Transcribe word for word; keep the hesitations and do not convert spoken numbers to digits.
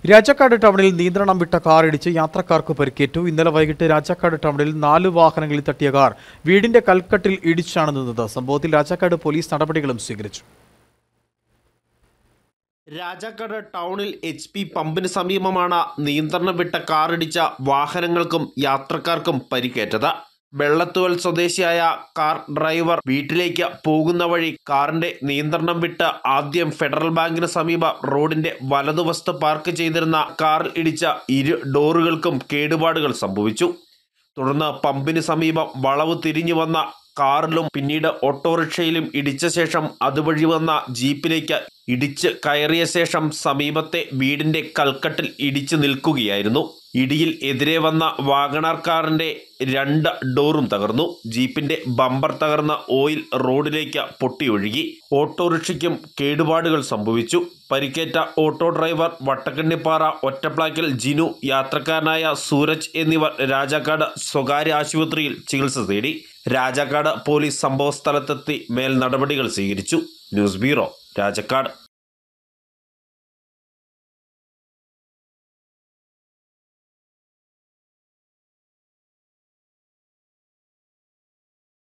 രാജാക്കാട് ടൗണിൽ നിയന്ത്രണം വിട്ട കാർ ഇടിച്ച് യാത്രക്കാർക്ക് പരിക്കേറ്റു. ഇന്നലെ വൈകിട്ട് രാജാക്കാട് ടൗണിൽ നാല് വാഹനങ്ങളിൽ തട്ടിയ കാർ വീടിന്റെ കൽക്കട്ടിൽ ഇടിച്ചാണ് നിന്നത്. സംഭവത്തിൽ രാജാക്കാട് പോലീസ് നടപടികളും സ്വീകരിച്ചു. രാജാക്കാട് ടൗണിൽ എച്ച് പി പമ്പിന് സമീപമാണ് നിയന്ത്രണം വിട്ട കാർ ഇടിച്ച വാഹനങ്ങൾക്കും യാത്രക്കാർക്കും പരിക്കേറ്റത്. വെള്ളത്തുവൽ സ്വദേശിയായ കാർ ഡ്രൈവർ വീട്ടിലേക്ക് പോകുന്ന വഴി കാറിന്റെ നിയന്ത്രണം വിട്ട് ആദ്യം ഫെഡറൽ ബാങ്കിന് സമീപം റോഡിന്റെ വലതുവശത്ത് പാർക്ക് ചെയ്തിരുന്ന കാറിൽ ഇടിച്ച ഇരു ഡോറുകൾക്കും കേടുപാടുകൾ സംഭവിച്ചു. തുടർന്ന് പമ്പിന് സമീപം വളവ് തിരിഞ്ഞു വന്ന കാറിലും പിന്നീട് ഓട്ടോറിക്ഷയിലും ഇടിച്ച ശേഷം അതുവഴി വന്ന ജീപ്പിലേക്ക് ഇടിച്ച് കയറിയ ശേഷം സമീപത്തെ വീടിന്റെ കൽക്കട്ടിൽ ഇടിച്ചു നിൽക്കുകയായിരുന്നു. ഇടിയിൽ എതിരെ വന്ന വാഗണാർ കാറിന്റെ രണ്ട് ഡോറും തകർന്നു. ജീപ്പിന്റെ ബമ്പർ തകർന്ന ഓയിൽ റോഡിലേക്ക് പൊട്ടിയൊഴുകി. ഓട്ടോറിക്ഷയ്ക്കും കേടുപാടുകൾ സംഭവിച്ചു. പരിക്കേറ്റ ഓട്ടോ ഡ്രൈവർ വട്ടക്കണ്ണിപ്പാറ ഒറ്റപ്ലാക്കൽ ജിനു, യാത്രക്കാരനായ സൂരജ് എന്നിവർ രാജാക്കാട് സ്വകാര്യ ആശുപത്രിയിൽ ചികിത്സ തേടി. രാജാക്കാട് പോലീസ് സംഭവസ്ഥലത്തെത്തി മേൽ നടപടികൾ സ്വീകരിച്ചു. News bureau, Rajakkad.